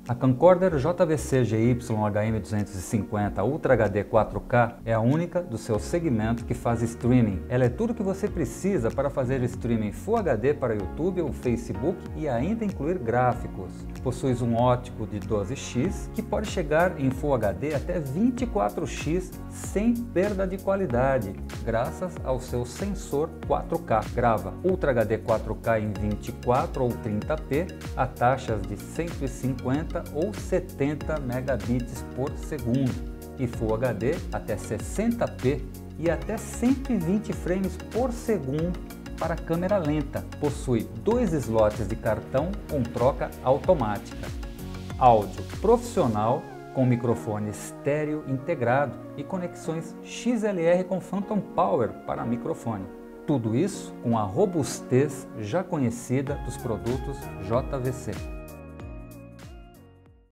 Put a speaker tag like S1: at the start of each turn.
S1: A camcorder JVC-GY HM250 Ultra HD 4K é a única do seu segmento que faz streaming. Ela é tudo o que você precisa para fazer streaming Full HD para YouTube ou Facebook e ainda incluir gráficos. Possui um ótico de 12x que pode chegar em Full HD até 24x sem perda de qualidade, graças ao seu sensor 4K. Grava Ultra HD 4K em 24 ou 30p a taxas de 150 ou 70 megabits por segundo e Full HD até 60p e até 120 frames por segundo para câmera lenta. Possui 2 slots de cartão com troca automática. Áudio profissional com microfone estéreo integrado e conexões XLR com Phantom Power para microfone. Tudo isso com a robustez já conhecida dos produtos JVC.